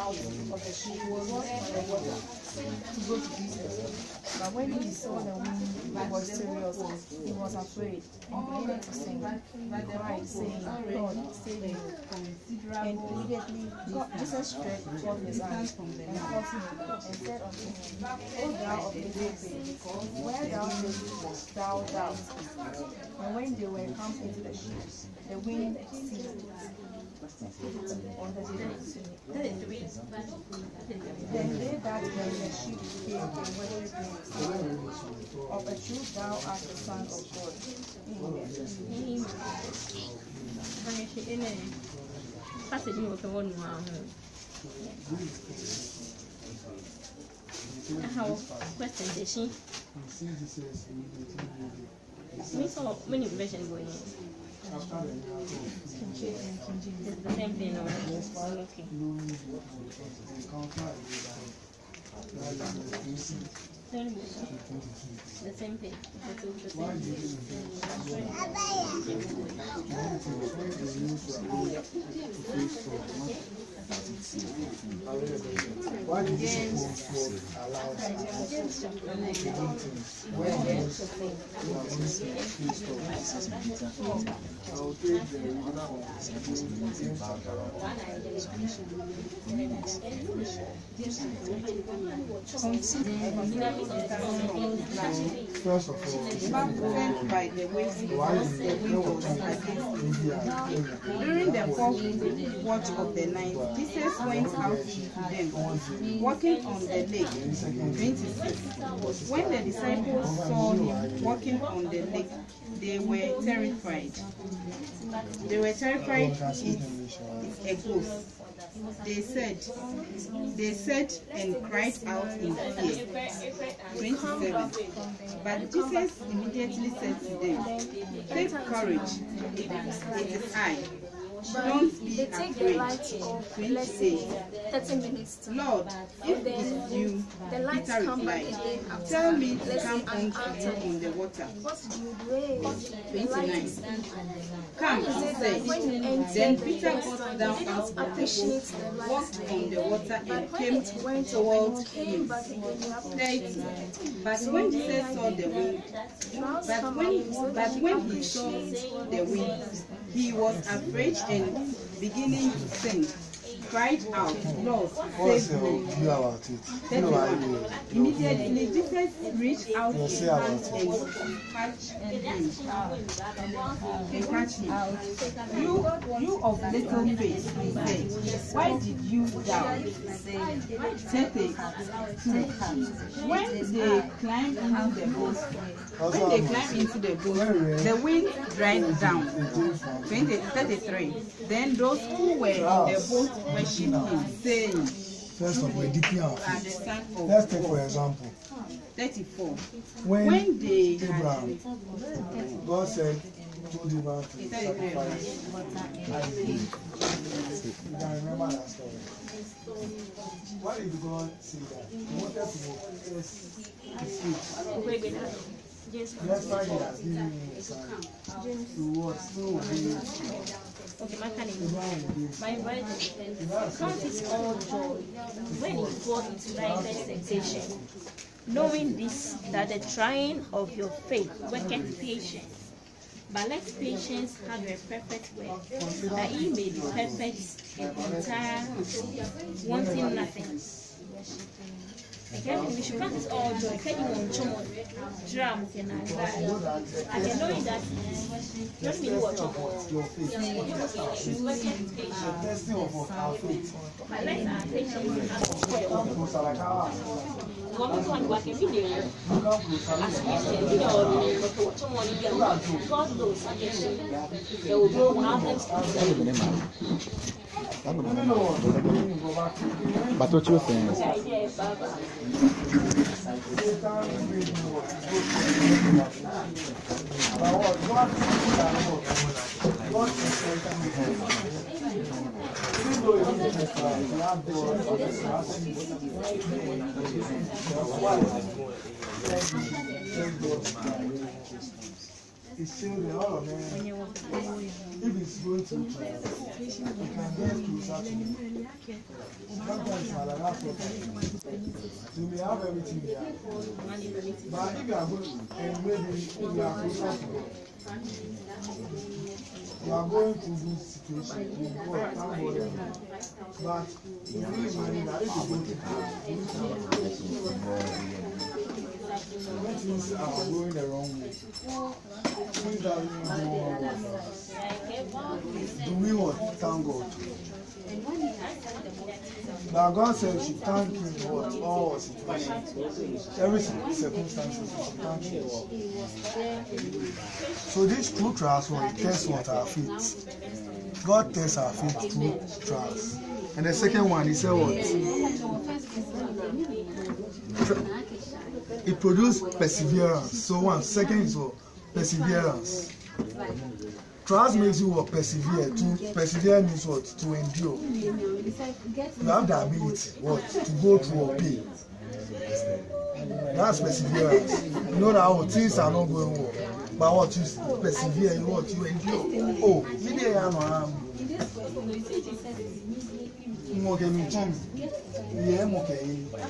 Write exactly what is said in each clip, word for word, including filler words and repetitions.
out of the ship was on the water to go to Jesus. But when he saw the wind was serious, he was afraid and began to sink. He cried, saying, Lord, save me. And immediately Jesus stretched forth his arms and caught him, and said unto him, O thou of little faith, where thou didst thou doubt? And when they were come into the ship, the wind ceased. On the thirty-three. Then they that were in the ship came and worshipped him, saying, Of a truth thou art the Son of God. Amen. How presentation? Me saw many versions going on. It's the same thing, okay. The same thing. The same Why did you allow First of all, by the way, why did during the fourth watch of the night, Jesus went out to them, walking on the lake. twenty-six. When the disciples saw him walking on the lake, they were terrified. They were terrified. It's a ghost. They said, they said and cried out in fear. twenty-seven. But Jesus immediately said to them, take courage, it is I. Don't be afraid. twenty-eight. Lord, if it is you, Peter replied, tell me to come unto you in the water. twenty-nine. Come, he said. Then Peter got down out of the boat, walked on the water, and came towards him. thirty. But when Jesus saw the wind, but when, but when he saw the wind, he was afraid and beginning to sink, cried out, Lord, save me. thirty-one. Immediately Jesus reached out his hand and catch him. And catch him. You, you of little faith, he said, why did you doubt? thirty-two. When they climbed into the boat, when they climbed into the boat, the wind died down. twenty, thirty-three. Then those who were in the boat worshipped him, saying, First of all, of let's take for example. thirty-four. When, when they Abraham, God said, told Abraham to sacrifice. You can remember that story. Why did God say that? He wanted to test his faith. That's why he has given him a son. To what? So Okay, my kind of my brother, count it all joy when you fall into diverse temptation, knowing this, that the trying of your faith worketh patience. But let patience have a perfect work, that ye may be perfect and entire, wanting nothing. Again, we should practice all joy. Can you want to drum can I can know that don't mean what you testing of our faith. But let our patience have one one what can be there. As we say, God knows there will be one of But what you think? it's children, all of them. If it's going to trials, you can get closer to it. Sometimes my last one, you may have everything there. But if you are good, and maybe you are closer to God, you are going through this situation, you go and thank God. But you really imagine that if you go to God, when things are going the wrong way, things are really going wrong. Do we want to thank God? But God said we should thank Him for all situations, every circumstance, we should thank Him. So these two trials will test what our faith. God tests our faith through trials. And the second one, He said what? It produced perseverance. So one, second is what? Perseverance. Trust makes you what? Persevere. To persevere means what? To endure. You have the ability what? To go through a pain. That's perseverance. You know that oh, things are not going well. But what you persevere, you what? You endure. Oh, maybe I am um okay, me chum. Yeah, I'm okay.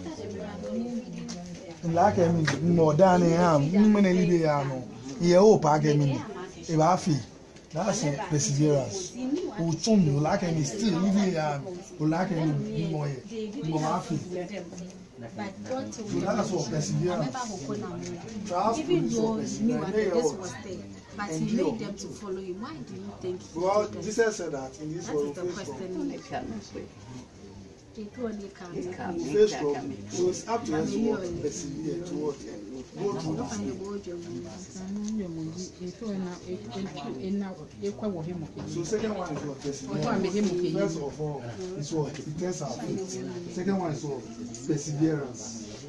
Like I mean, more than I am. Many yeah, oh, pardon if I feel that's a perseverance. Who chum you like me still living um, who like me more, more happy. So that's what perseverance. Even though you knew that this was there, but He made them to follow Him. Why do you think He well, did that? Jesus said that in this That world. is the question. It only comes. Face problem. So it's up to us to work, persevere, to work, go through this. So second one is what? Perseverance. First of all, is what? It tests our faith. Second one is what? Perseverance.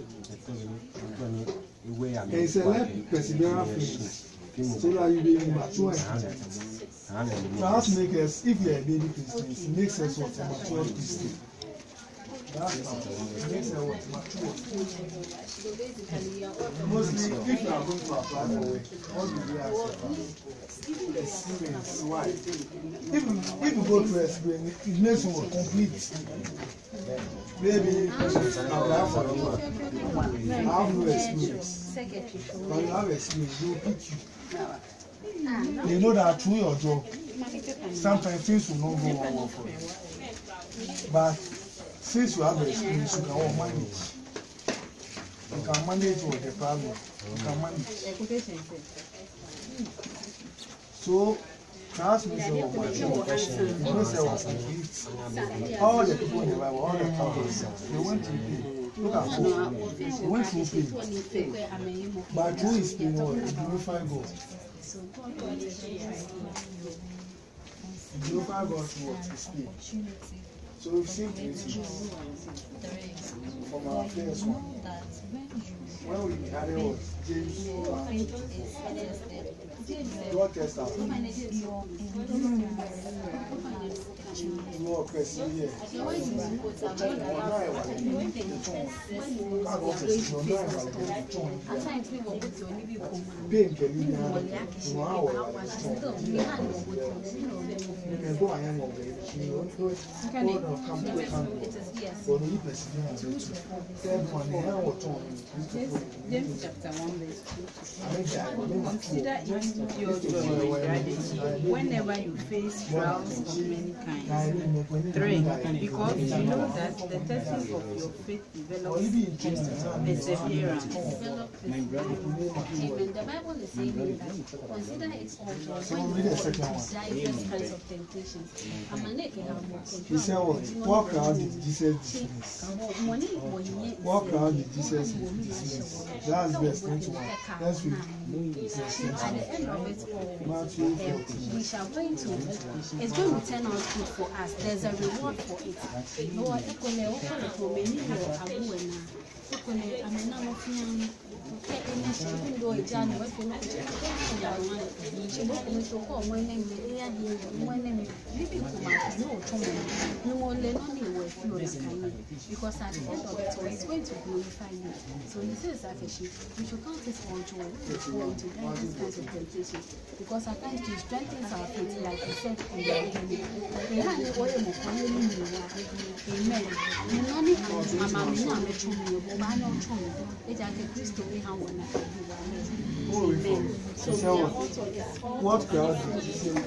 And he said, let perseverance finish, so that you be mature and complete. Trials make us, if we are baby Christians, it makes us what? A mature Christian. That's how it makes us what? Mature. Mostly, if you are going to apply for work, all the way experience. Why? If you, if you go through experience, it makes you complete. Maybe apply for the work. I have no experience. But you have experience, they will pick you. You know that through your job, sometimes things will not go well for you. But since you have experience, you can all manage. You can manage with the problem. You can manage. So, trust me, so much. You know, say what complete. All the people in the Bible, all the prophets, they went through pain. Look at Paul. They went through pain. But through his pain, what? He glorified God. He glorified God through what? His pain. So we've seen this from our first one. When we had it was James, God test our faith. Lord, persevere. Pain can be done. You can go and hang over it. God will come to come. But we persevere. Third one, the hell will turn. James chapter one verse two. Consider it your joy, whenever you face trials of many kinds. Three, because you know that the testing of your faith develops perseverance. Amen. The Bible is saying that consider it all joy when you fall into diverse kinds of temptations. He said, what? What crowd did Jesus dismiss? What crowd did Jesus dismiss? That's verse twenty-one. Let's read. At the end of it all, Matthew fourteen. we shall go into it's going to turn out good for us. There's a reward for it. Ukone amena mofia ke ene shi ndo ijani we funu ko ya wan shi bo ko so ko mo ne mi ya di mo ne mi bibi ko ma no to mo ni mo le no ni we fi o kan because at the end of it all it's going to glorify you. So he says that she we should count it all joy when to get this kind of temptation because at times to strengthen our faith like we said in the beginning. We had the oil mo ko ni ni wa amen. Ni no ni mama mi na me chu mi o ba no chu mi e ja ke Kristo we ha wona amen. So we are also What crowd did you say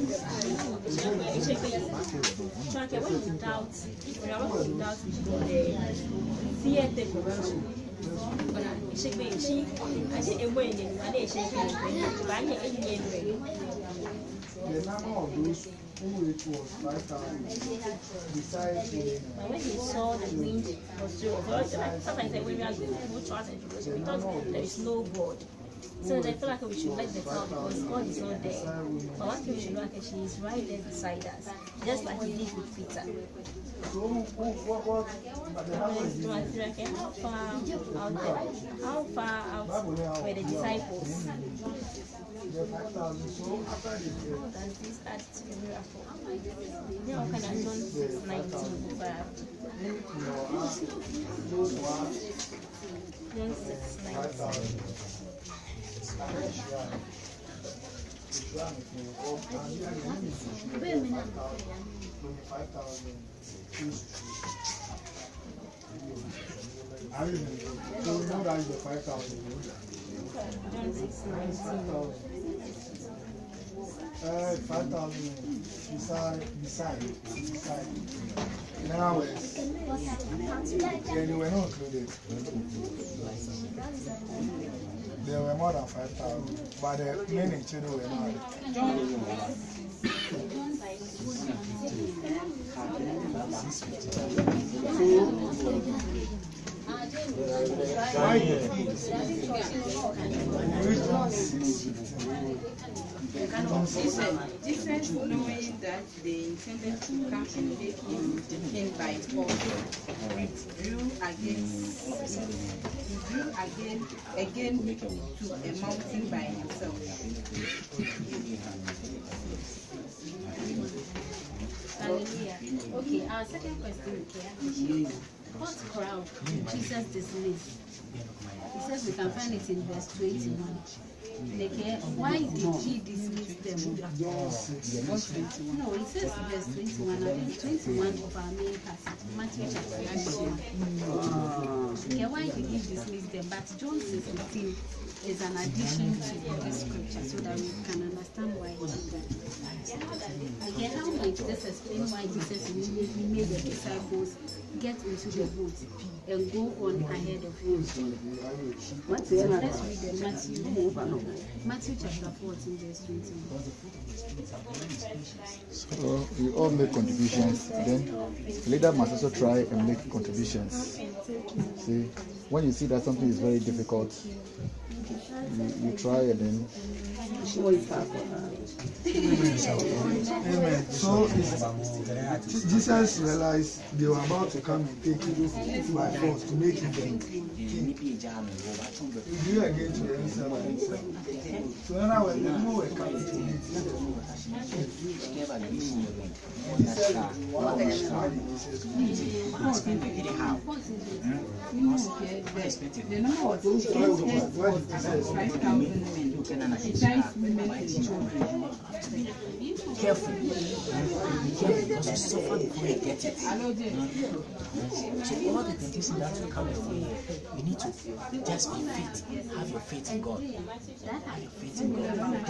Chunky, when you doubt, when you're not in doubt, the fear take over. But I shake me, she, I say, and when I didn't shake me, but I didn't anyway. the number of those who it was five thousand besides the But when he saw the wind was zero, sometimes when we are going through trials and tribulations, because there is no God. So I feel like we should let the cloud because God is not there. But one thing we should know is she is right there beside us, just like he did with Peter. so what what but the number is How far out there? How far out were the disciples? the five thousand. So after the How does this add to the miracle? They all kind of John six nineteen, but those were John six five nineteen. thousand. Five thousand. I remember. So we know that is the five thousand. John six nineteen. Uh, five thousand beside, beside, beside. Now it's, yeah, they were not included. There were more than five thousand, but the many children were not. Why Jesus, knowing that they intended to come and take him in by force, withdrew against withdrew again again to a mountain by himself. Hallelujah. Okay, our second question here. What crowd did Jesus dismiss? He says we can find it in verse twenty-one. Like, why did he dismiss them? No, it says verse twenty-one. I think twenty-one of our main passage, Matthew chapter twenty-one. Okay, why did he dismiss them? But John six fifteen is an addition to this scripture so that we can understand why he did that. Okay, how might this explain why Jesus immediately made the disciples get into the boat and go on ahead of him? What is it? Let's read the Matthew. Matthew chapter fourteen, verse twenty-one. So we all make contributions, then the leader must also try and make contributions. See, when you see that something is very difficult, you, you try and then Amen. So it's, Jesus realized they were about to come and take him by force to make him king. He drew again to the answer. So now when the people were coming to meet him, he said, what the The number of those was five thousand men. Times women Careful. Be careful because you suffer before you get it. So all the temptations that will come before you, you need to just be fit. Have your faith in God. Have your faith in God.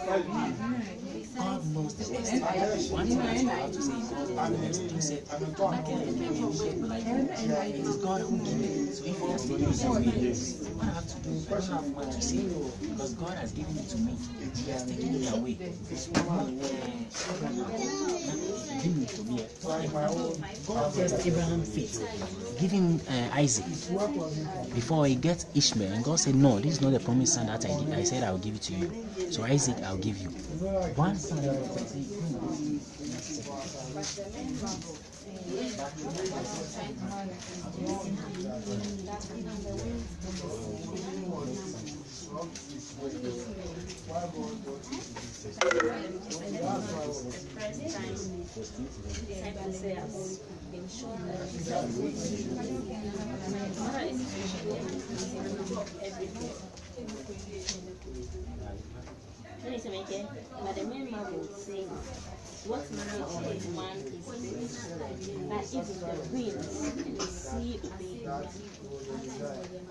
God knows the best. One thing that you have to say is God knows the best. You said, it is God who gives it. So if you are still using it, what I have to do, I don't have much to say because God has given it to me. He has taken it away. Give me to me. God tells Abraham faith. Give him uh, Isaac before he gets Ishmael. And God said, no, this is not the promised son that I did. I said, I'll give it to you. So Isaac, I'll give you. One son. But the main man will say, what manner of man is this? That if the winds and the sea obey,